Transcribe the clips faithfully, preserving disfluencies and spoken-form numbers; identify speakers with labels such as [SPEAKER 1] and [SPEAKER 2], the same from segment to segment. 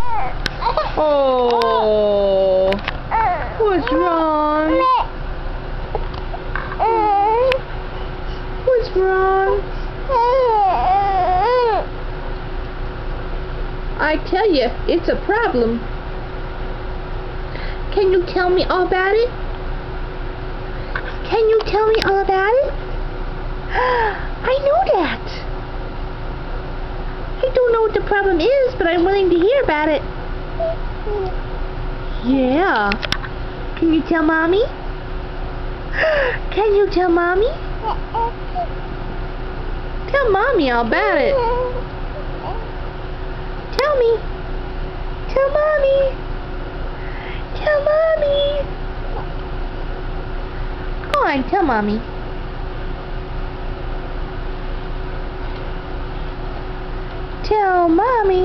[SPEAKER 1] Oh, what's wrong? What's wrong? I tell you, it's a problem. Can you tell me all about it? Can you tell me all about it? I know that. I don't know what the problem is, but I'm willing to hear about it. Yeah. Can you tell Mommy? Can you tell Mommy? Tell Mommy all about it. Tell me. Tell Mommy. Tell Mommy. Go on, tell Mommy. Tell Mommy.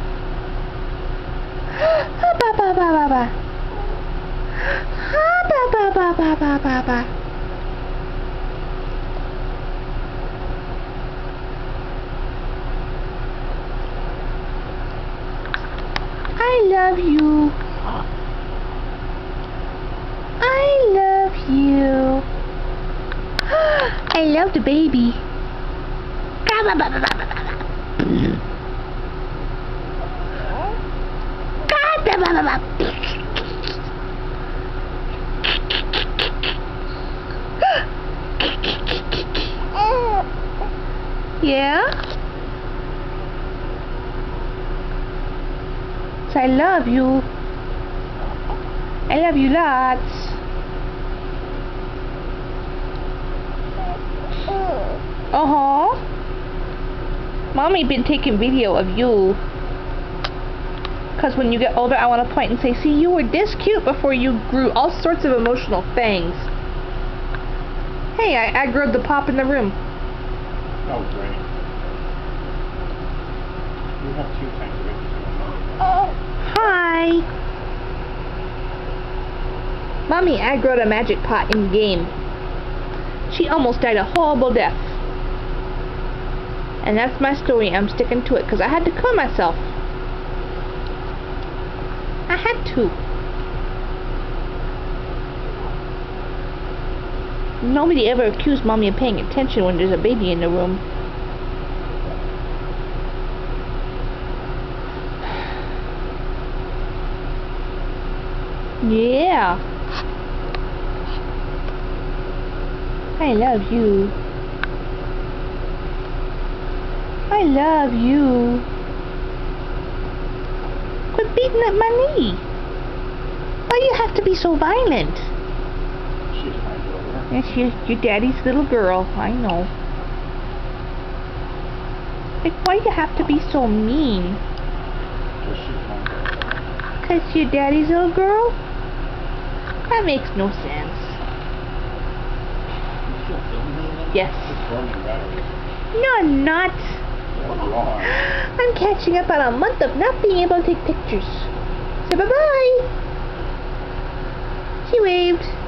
[SPEAKER 1] Ha ba ba ba ba ba. Ha ba ba ba ba ba ba ba. I love you. I love you. I love the baby. Yeah? So I love you. I love you lots. Uh-huh. Mommy been taking video of you. Because when you get older, I want to point and say, see, you were this cute before you grew all sorts of emotional things. Hey, I, I grew the pop in the room.
[SPEAKER 2] Oh, great. You have two things to get
[SPEAKER 1] Hi. Mommy aggroed a magic pot in game. She almost died a horrible death. And that's my story. I'm sticking to it because I had to kill myself. I had to. Nobody ever accused Mommy of paying attention when there's a baby in the room. Yeah. I love you. I love you. Quit beating at my knee. Why do you have to be so violent?
[SPEAKER 2] She's my daughter.
[SPEAKER 1] Yes, your, your daddy's little girl. I know. Like, why do you have to be so mean?
[SPEAKER 2] Because she's my daughter.
[SPEAKER 1] Because your daddy's little girl? That makes no sense.
[SPEAKER 2] You still filming?
[SPEAKER 1] Yes.
[SPEAKER 2] It's burning batteries.
[SPEAKER 1] No, I'm not.
[SPEAKER 2] Yeah, you are.
[SPEAKER 1] I'm catching up on a month of not being able to take pictures. So bye-bye. She waved.